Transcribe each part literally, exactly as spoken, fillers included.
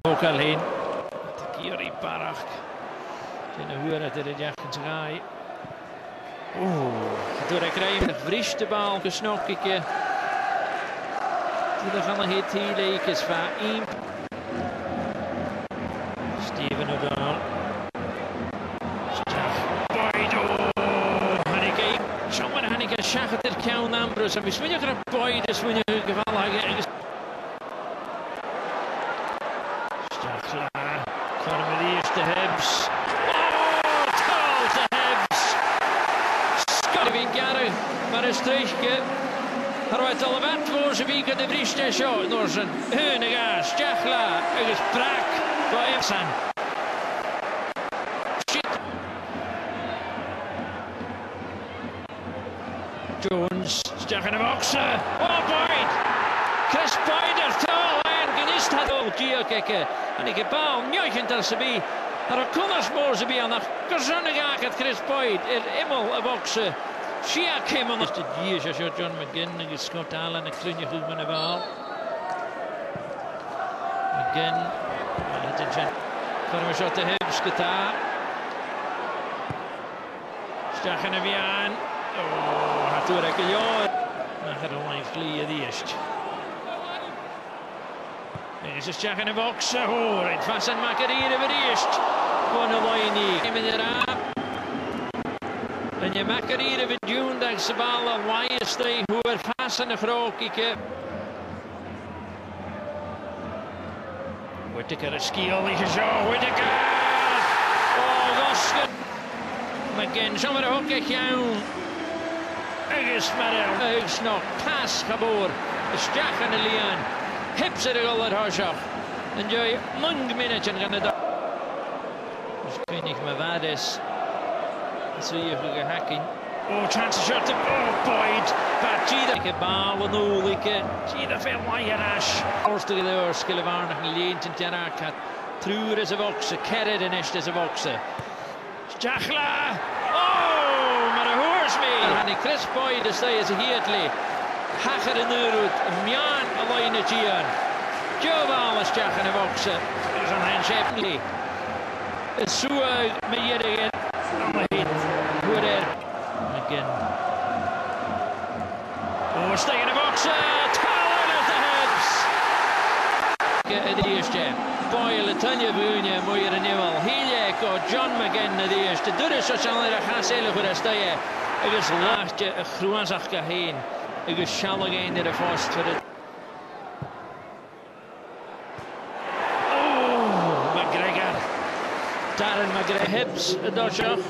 Ook alleen. Kiri Parach. Zijn huur uit de jachtens gaai. Oeh, door de krijgen vriest de bal gesnokt ik. Die gaan een hit hier leek van één. Steven O'Donnell. Boyd, oh, en ik een. Zomaar han ik een schach ter Count Ambrose. En we spelen er Boyd is wanneer je geval had. Stachla, Cornelius de Hebs. Oh, toll de Hebs. Scott Vingarre, maar een streekje. Er wordt al wat voor ze wieken de vrieste show door zijn heunige Stachla. Een gesprek voor Efsan. Shit. Jones, Stach in de boksen. Oh, Boyd. Chris Boyd er toll en genist had al Gio kijken. En ik heb al njoigend als ze bij. Er ook konners moe ze bij aan de gezonnig aanget Chris Boyd. Er immel een boksen. Shia came on the years as John McGinn and Scott Allen and Cluny Hoodman of all. McGinn, Corner shot to Hibbs, Qatar. Stachen of Jan. Oh, had to rek een jaar. Dan gaat er een vliegen die eerst. Er is een stach in de box. Oh, het was een makkerieën voor eerst. Gewoon een lijn niet. Neem je eraan. En je maakt hier even doen dat ze bal een waaie steeg hoe er vast in de groot kijken. Whittaker een skiel is zo. Whittaker! Oh, Gosken! McGinn, zomaar een hoekje gaan. Ergens maar een heus nog pas geboren. De stach in de lian. Heb ze er al het huis af. En je lang minuutje gaan het. Dus ik weet niet meer waar is. Zie je hoe gehacking. Oh, chance shot. Oh, Boyd. But gee, dat ik bal en oel. Ik zie dat veel mooier as. Eerste door skillen waren nog een leentje in het had. Truur is een bokse. Kerred en is een bokse. Stachla. Oh, maar een horse mee. En ik Chris Boyd, dus dat is hier het lee. Hacher en Urut. Mjaan alleen het hier. Joe bal is Stach in de bokse. Dat is een handshake niet. Het is zo met hier again. Goed er. McGinn. Oh, stay in de box. Talent of the Hebs. De eerste. Boyle, Tanja Boonje, mooie renewal. Heel John McGinn de eerste. Doe de sociale regaat heel goed als dat je. Ik is laagje, een groenzakje heen. Ik is schallig heen naar de vast voor het. Oh, McGregor. Darren McGregor. Hebs, dat is ook.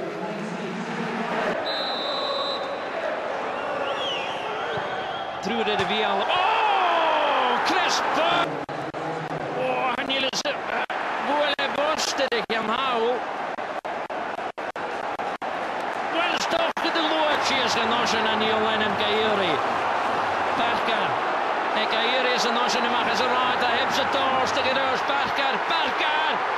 Through to the V L. Oh, Chris Boyd. Oh, han jullie ze goede borsten de Jamhau. Wel stof de loodjes en nossen aan die Lennon Kayuri. Parker. En Kayuri is een nossen en mag ze raad. Hij heeft ze toast tegen Parker. Parker.